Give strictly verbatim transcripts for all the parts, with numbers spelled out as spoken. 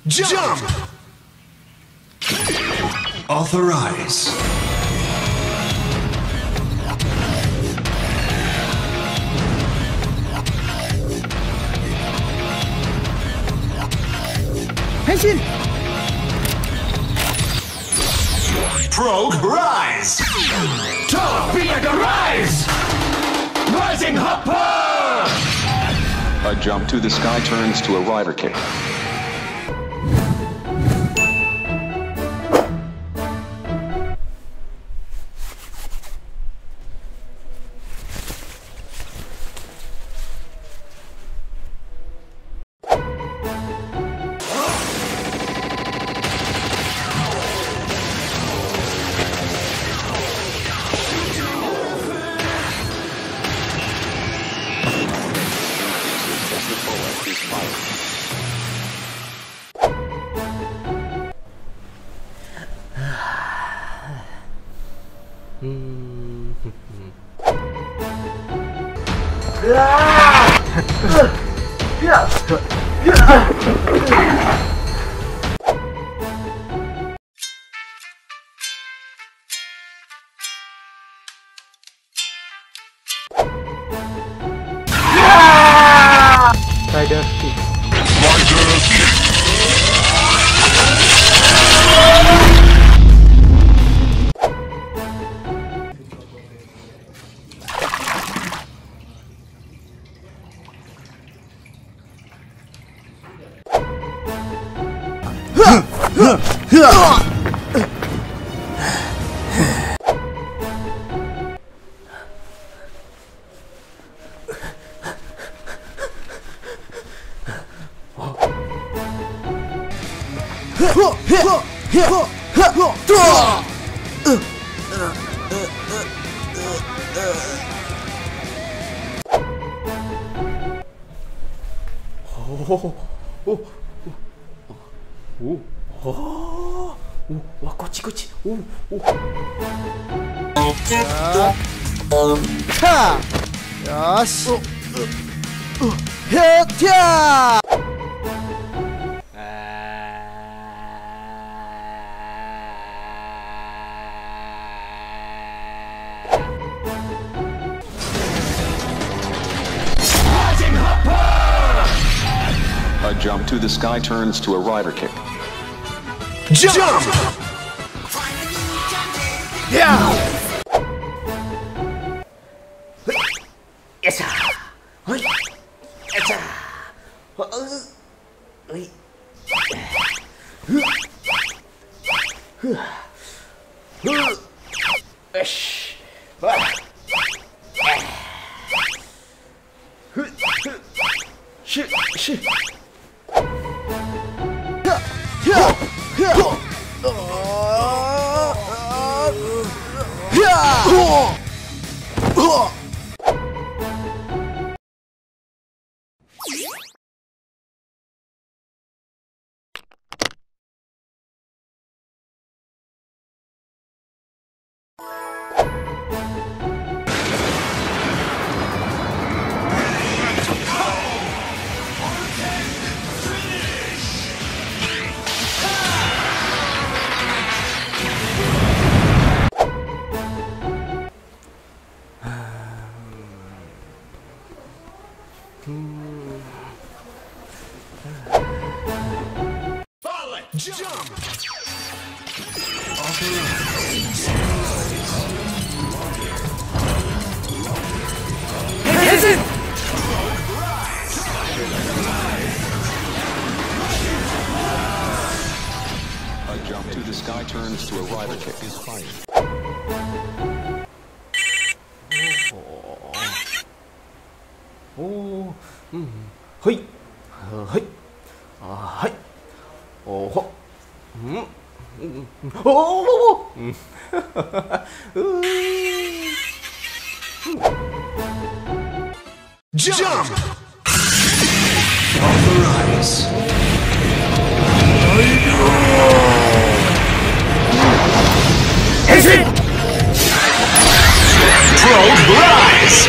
Jump! Authorize. Henshin! Progress! Torpedo rise! Rising hopper! A jump to the sky turns to a rider kick. Rider kick. Rider kick! Oh, oh, oh, oh, oh, わこっちこっち、おお、か、よし、へっ、ゃー。 A jump to the sky turns to a rider kick. Jump! Yeah! Yes! Oi! Yes! Oi! Yes! Shoot! Shoot! Jump! A jump to the sky turns to a rider kick. Oh, mm, hoi, hoi, hoi, oh, ho, mm, oh, mm, Jump! Authorize. Exit! Progress!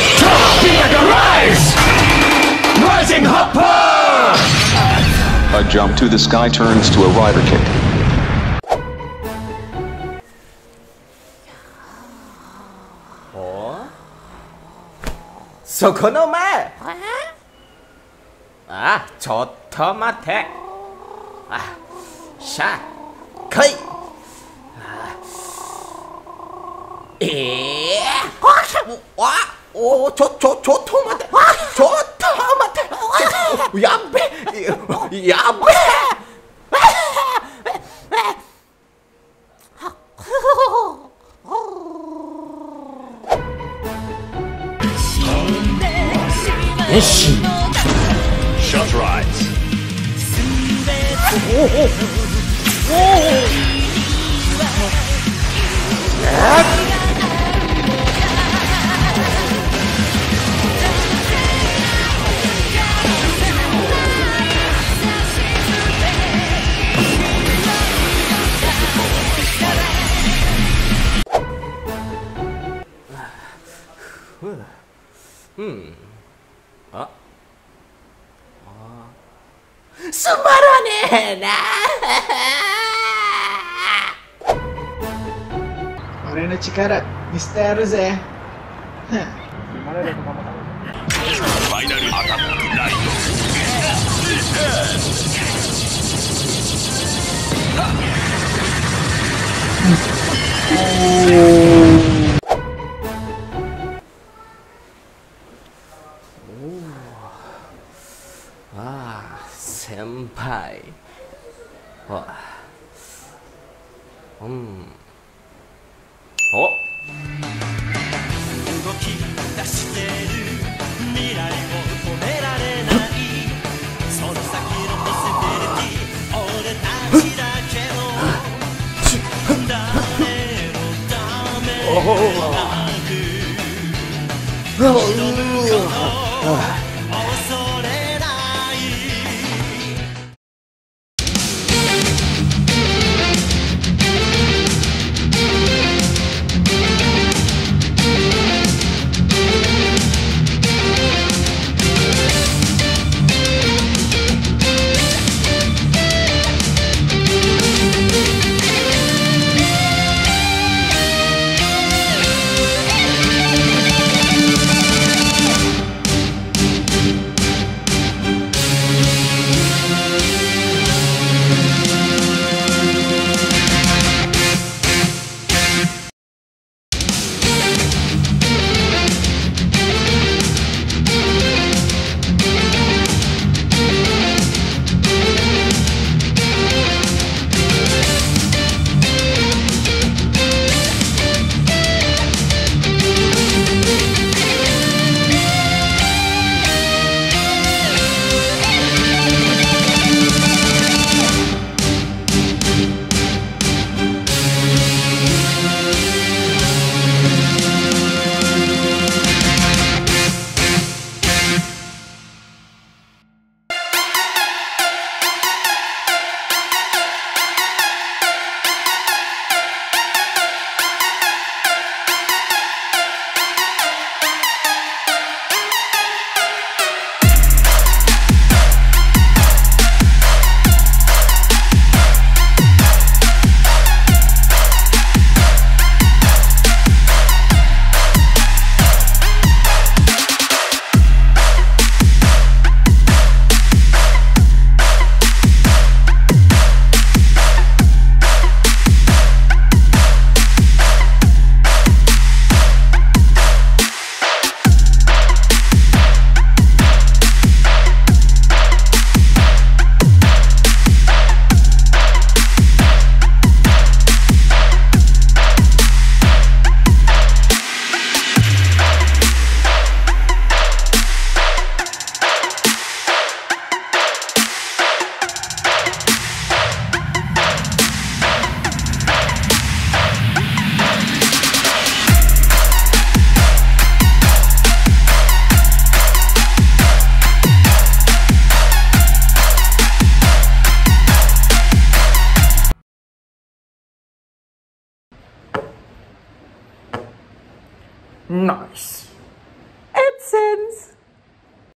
Torpedo rise! Rising hopper! A jump to the sky turns to a rider kick. そこの前あ、ちょっと待って。あ、しゃ来い。ええー、わおちょちょちょっと待ってちょっと待ってやっべやっべよし Shut your eyes. おおおうん、あ、あ、つまらねえな。 俺の力見せてやるぜ。 ファイナルアタックライああ、先輩。あ、うん。お。 動き出してる未来を止められないその先のポシビリティ俺たちだけの誰のためでなく挑むことを恐れない Nice. AdSense.